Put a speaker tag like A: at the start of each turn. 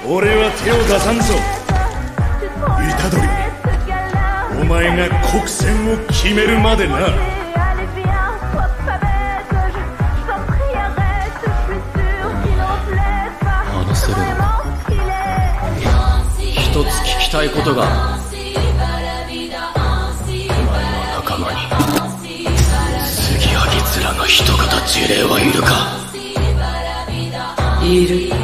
A: 俺は手を出さんぞ。虎杖、お前が国戦を決めるまでな。
B: 話せるのか。一つ聞きたいことが。お前の仲間に継ぎはぎ面の人型呪霊はいるか。
C: いる。